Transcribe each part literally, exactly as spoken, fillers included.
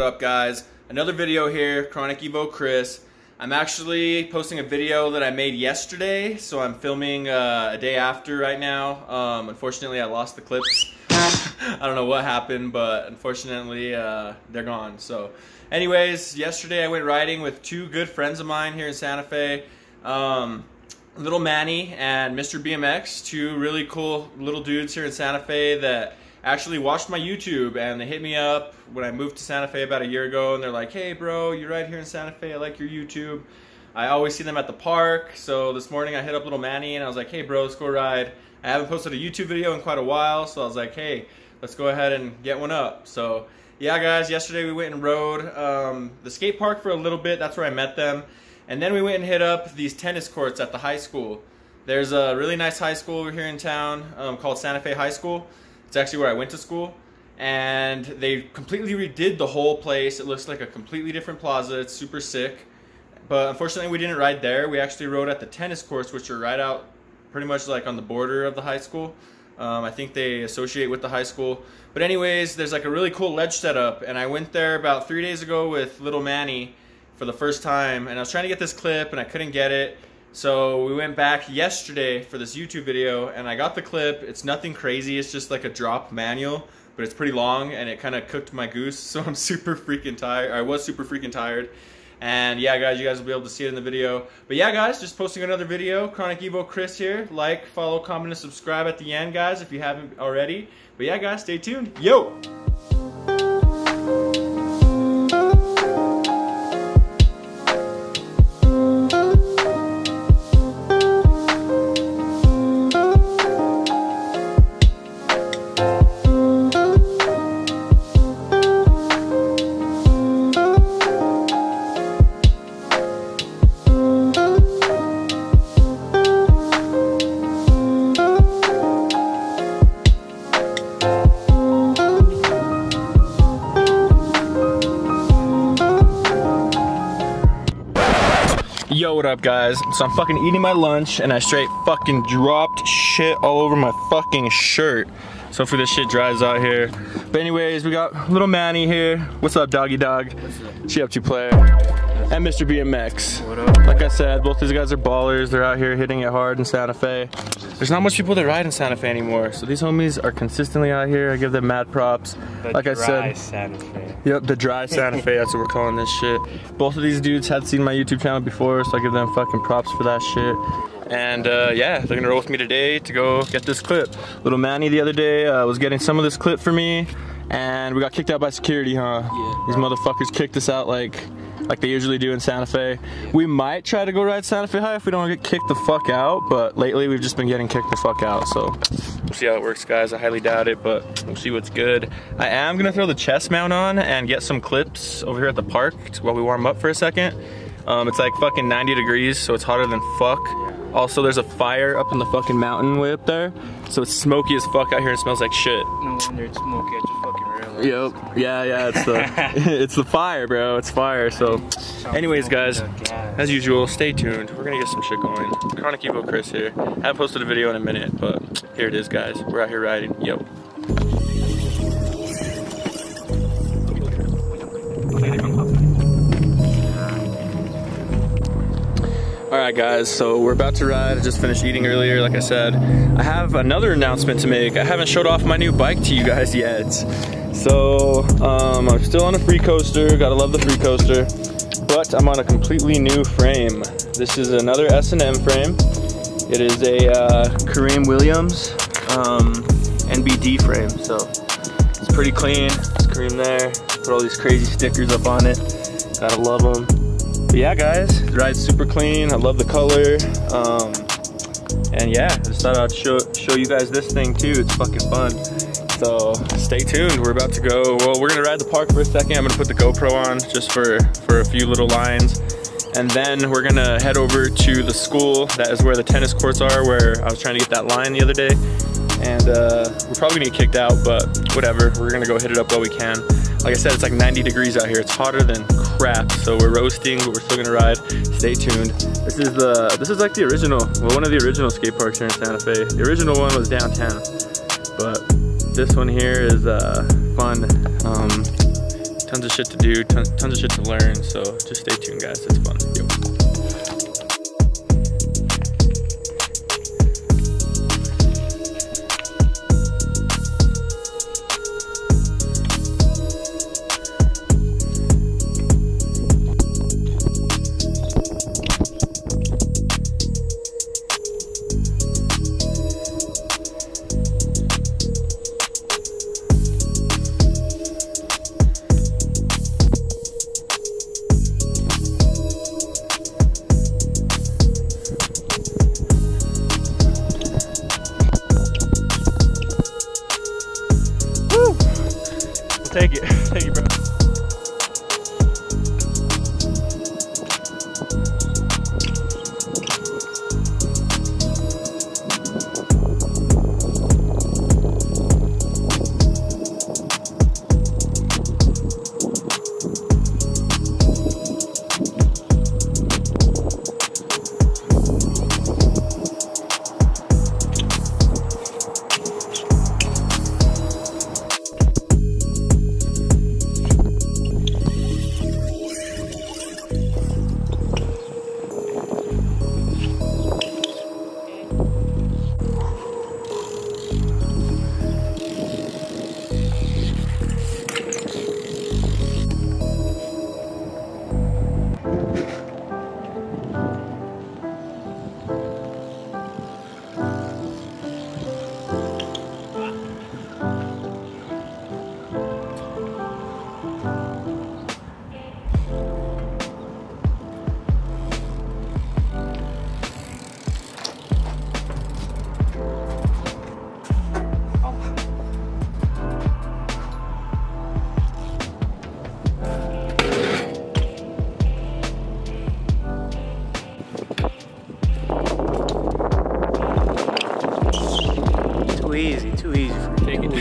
what up guys? Another video here, Chronic Evo Chris. I'm actually posting a video that I made yesterday, so I'm filming uh, a day after right now. Um, unfortunately I lost the clips. I don't know what happened, but unfortunately uh, they're gone. So anyways, yesterday I went riding with two good friends of mine here in Santa Fe. Um, Little Manny and Mister B M X, two really cool little dudes here in Santa Fe that actually watched my YouTube, and they hit me up when I moved to Santa Fe about a year ago, and they're like, hey bro, you ride here in Santa Fe, I like your YouTube. I always see them at the park, so this morning I hit up Little Manny and I was like, hey bro, let's go ride. I haven't posted a YouTube video in quite a while, so I was like, hey, let's go ahead and get one up. So yeah guys, yesterday we went and rode um, the skate park for a little bit. That's where I met them. And then we went and hit up these tennis courts at the high school. There's a really nice high school over here in town um, called Santa Fe High School. It's actually where I went to school, and they completely redid the whole place. It looks like a completely different plaza. It's super sick. But unfortunately we didn't ride there. We actually rode at the tennis courts, which are right out pretty much like on the border of the high school. Um, I think they associate with the high school. But anyways, there's like a really cool ledge setup, and I went there about three days ago with Little Manny for the first time, and I was trying to get this clip and I couldn't get it. So we went back yesterday for this YouTube video, and I got the clip. It's nothing crazy, it's just like a drop manual, but it's pretty long and it kind of cooked my goose, so I'm super freaking tired. I was super freaking tired. And yeah guys, you guys will be able to see it in the video. But yeah guys, just posting another video. Chronic Evo Chris here. Like, follow, comment, and subscribe at the end guys if you haven't already. But yeah guys, stay tuned. Yo! Yo, what up guys? So I'm fucking eating my lunch and I straight fucking dropped shit all over my fucking shirt. So hopefully this shit dries out here. But anyways, we got Little Manny here. What's up, doggy dog? What's up? She up to player. And Mister B M X. What up? Like I said, both these guys are ballers. They're out here hitting it hard in Santa Fe. There's not much people that ride in Santa Fe anymore, so these homies are consistently out here. I give them mad props. The like I said, Santa Fe. Yep, the dry Santa Fe, that's what we're calling this shit. Both of these dudes had seen my YouTube channel before, so I give them fucking props for that shit. And uh, yeah, they're gonna roll with me today to go get this clip. Little Manny the other day uh, was getting some of this clip for me, and we got kicked out by security, huh? Yeah. These motherfuckers kicked us out like like they usually do in Santa Fe. We might try to go ride Santa Fe High if we don't get kicked the fuck out, but lately we've just been getting kicked the fuck out, so we'll see how it works guys. I highly doubt it, but we'll see what's good. I am gonna throw the chest mount on and get some clips over here at the park while we warm up for a second. Um, it's like fucking ninety degrees, so it's hotter than fuck. Also, there's a fire up in the fucking mountain way up there, so it's smoky as fuck out here and smells like shit. No wonder it's smoky at your fucking rail. Yep. Yeah, yeah, it's the it's the fire, bro. It's fire. So, anyways, guys, as usual, stay tuned. We're gonna get some shit going. Chronic Evo Chris here. I haven't posted a video in a minute, but here it is, guys. We're out here riding. Yo. Alright guys, so we're about to ride. I just finished eating earlier, like I said. I have another announcement to make. I haven't showed off my new bike to you guys yet. So, um, I'm still on a free coaster, gotta love the free coaster, but I'm on a completely new frame. This is another S and M frame. It is a uh, Kareem Williams um, N B D frame, so it's pretty clean. It's Kareem there, put all these crazy stickers up on it. Gotta love them. But yeah guys, the ride's super clean. I love the color. Um, and yeah, I just thought I'd show, show you guys this thing too. It's fucking fun. So stay tuned. We're about to go. Well, we're gonna ride the park for a second. I'm gonna put the GoPro on just for, for a few little lines. And then we're gonna head over to the school. That is where the tennis courts are, where I was trying to get that line the other day. And uh, we're probably gonna get kicked out, but whatever. We're gonna go hit it up while we can. Like I said, it's like ninety degrees out here. It's hotter than crap. So we're roasting, but we're still gonna ride. Stay tuned. This is the this is like the original, well, one of the original skate parks here in Santa Fe. The original one was downtown, but this one here is uh, fun. Um, Tons of shit to do, tons, tons of shit to learn, so just stay tuned, guys. It's fun. Yo. Take it, take it, bro. Too easy, too easy for me. Take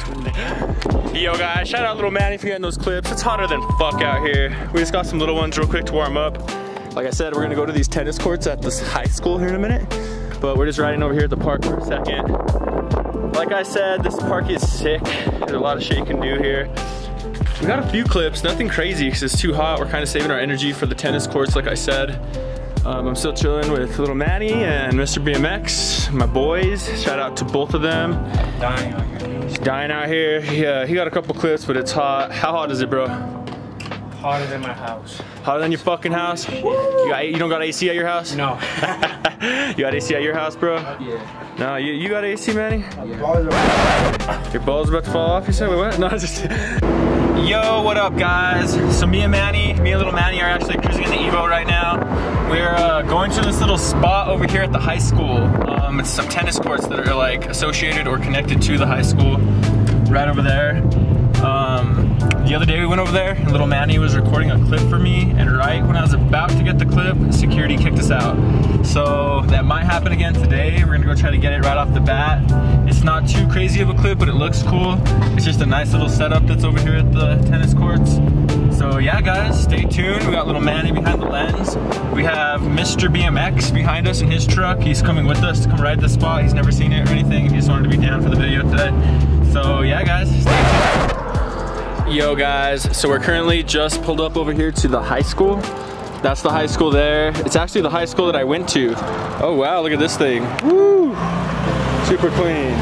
it. Yo guys, shout out little Manny for getting those clips. It's hotter than fuck out here. We just got some little ones real quick to warm up. Like I said, we're gonna go to these tennis courts at this high school here in a minute. But we're just riding over here at the park for a second. Like I said, this park is sick. There's a lot of shit you can do here. We got a few clips, nothing crazy because it's too hot. We're kind of saving our energy for the tennis courts, like I said. Um, I'm still chilling with little Manny and Mister B M X, my boys. Shout out to both of them. Dying out here. He's dying out here. Yeah, he got a couple clips, but it's hot. How hot is it, bro? Hotter than my house. Hotter than your fucking house? You, got, you don't got A C at your house? No. You got A C at your house, bro? Yeah. No, you, you got A C, Manny? Yeah. Your ball's about to fall off, you said? Wait, what? No, just... Yo, what up, guys? So me and Manny, me and little Manny are actually cruising in the Evo right now. We're uh, going to this little spot over here at the high school. Um, it's some tennis courts that are like associated or connected to the high school. Right over there. Um, the other day we went over there and little Manny was recording a clip for me, and right when I was about to get the clip, security kicked us out. So that might happen again today. We're gonna go try to get it right off the bat. It's not too crazy of a clip, but it looks cool. It's just a nice little setup that's over here at the tennis courts. So yeah, guys, stay tuned. We got little Manny behind the lens. We have Mister B M X behind us in his truck. He's coming with us to come ride this spot. He's never seen it or anything. He just wanted to be down for the video today. So yeah, guys, stay tuned. Yo guys, so we're currently just pulled up over here to the high school. That's the high school there. It's actually the high school that I went to. Oh wow, look at this thing. Woo! Super clean.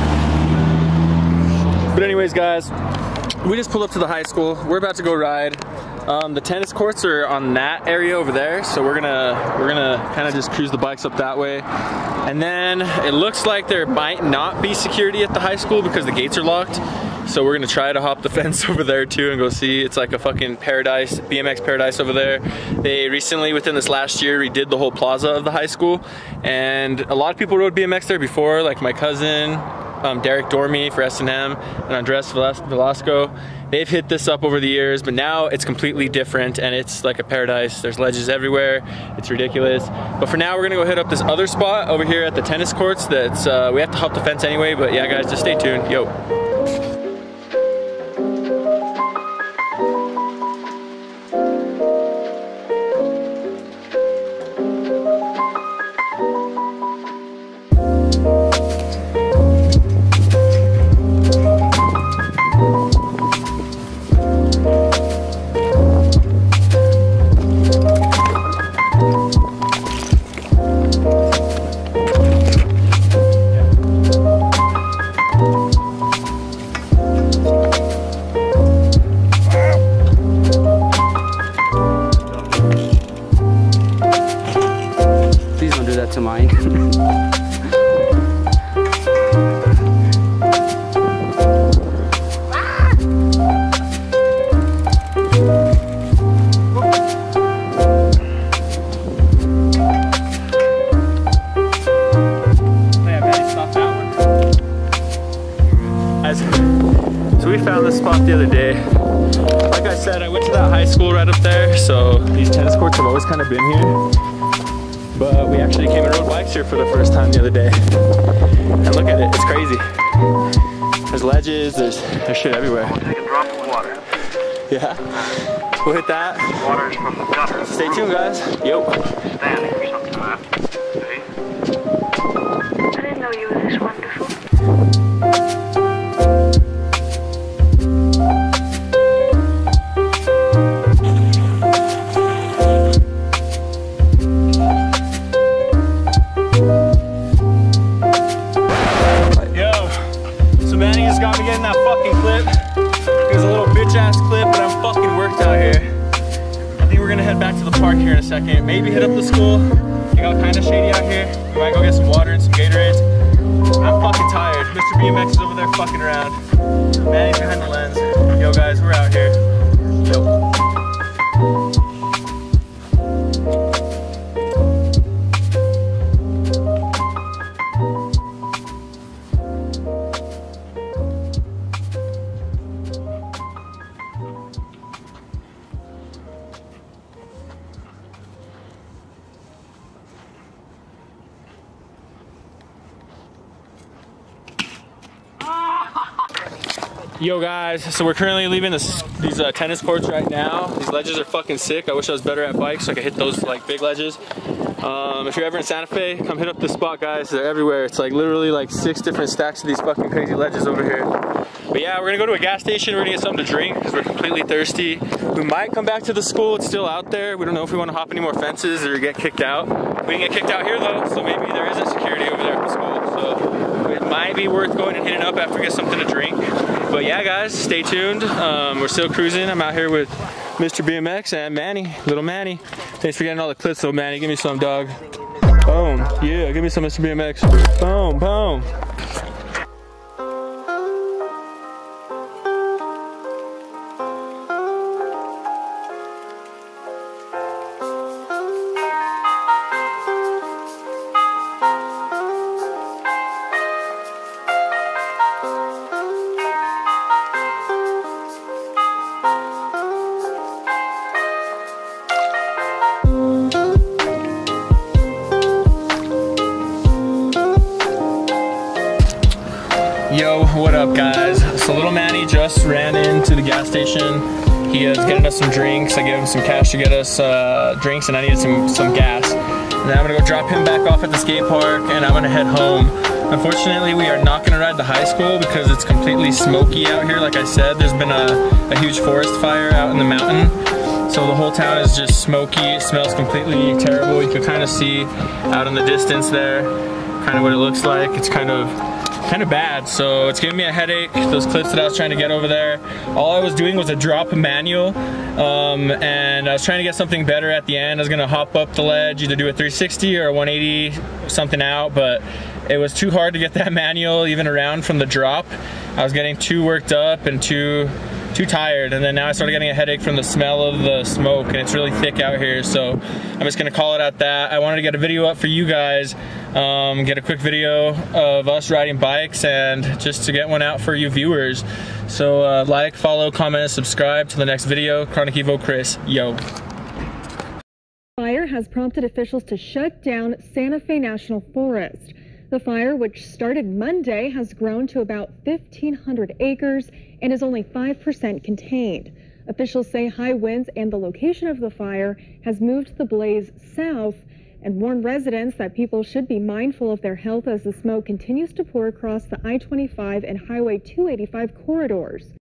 But anyways, guys, we just pulled up to the high school. We're about to go ride. Um, the tennis courts are on that area over there, so we're gonna we're gonna kind of just cruise the bikes up that way. And then it looks like there might not be security at the high school because the gates are locked. So we're gonna try to hop the fence over there too and go see. It's like a fucking paradise, B M X paradise over there. They recently, within this last year, redid the whole plaza of the high school. And a lot of people rode B M X there before, like my cousin, um, Derek Dormy for S and M, and Andres Velasco. They've hit this up over the years, but now it's completely different and it's like a paradise. There's ledges everywhere. It's ridiculous. But for now, we're gonna go hit up this other spot over here at the tennis courts. That's uh, we have to hop the fence anyway, but yeah, guys, just stay tuned. Yo. guys, so we found this spot the other day. Like I said, I went to that high school right up there, so these tennis courts have always kind of been here. But we actually came and rode bikes here for the first time the other day. And look at it, it's crazy. There's ledges, there's, there's shit everywhere. We'll take a drop of water. Yeah, we'll hit that. Water is from the gutter. Stay tuned, guys. Yo. Standing or something like that. See? I didn't know you were this wonderful. Yo, so Manny just got me getting that fucking clip. It was a little bitch ass clip, but I'm fucking worked out here. I think we're gonna head back to the park here in a second. Maybe hit up the school. It got kind of shady out here. We might go get some water and some Gatorades. I'm fucking tired. Mister B M X is over there fucking around. Manny's behind the lens. Yo guys, we're out here. Yo. Yo guys, so we're currently leaving this, these uh, tennis courts right now. These ledges are fucking sick. I wish I was better at bikes so I could hit those like big ledges. Um, if you're ever in Santa Fe, come hit up this spot, guys. They're everywhere. It's like literally like six different stacks of these fucking crazy ledges over here. But yeah, we're gonna go to a gas station. We're gonna get something to drink because we're completely thirsty. We might come back to the school. It's still out there. We don't know if we want to hop any more fences or get kicked out. We didn't get kicked out here though, so maybe there isn't security over there at the school. So it might be worth going and hitting up after we get something to drink. But yeah, guys, stay tuned. Um, we're still cruising. I'm out here with Mister B M X and Manny, little Manny. Thanks for getting all the clips though, Manny. Give me some, dog. Boom. Yeah, give me some, Mister B M X. Boom, boom. Yo, what up guys? So little Manny just ran into the gas station. He is getting us some drinks. I gave him some cash to get us uh, drinks and I needed some, some gas. And then I'm gonna go drop him back off at the skate park and I'm gonna head home. Unfortunately, we are not gonna ride to high school because it's completely smoky out here. Like I said, there's been a, a huge forest fire out in the mountain. So the whole town is just smoky. It smells completely terrible. You can kind of see out in the distance there, kind of what it looks like. It's kind of kind of bad, so it's giving me a headache. Those clips that I was trying to get over there, all I was doing was a drop manual, um, and I was trying to get something better at the end. I was gonna hop up the ledge, either do a three sixty or a one eighty something out, but it was too hard to get that manual even around from the drop. I was getting too worked up and too too tired, and then now I started getting a headache from the smell of the smoke, and it's really thick out here, so I'm just gonna call it at that. I wanted to get a video up for you guys, um, get a quick video of us riding bikes, and just to get one out for you viewers. So uh, like, follow, comment, subscribe to the next video. Chronic Evo Chris, yo. Fire has prompted officials to shut down Santa Fe National Forest. The fire, which started Monday, has grown to about fifteen hundred acres and is only five percent contained. Officials say high winds and the location of the fire has moved the blaze south and warn residents that people should be mindful of their health as the smoke continues to pour across the I twenty-five and Highway two eighty-five corridors.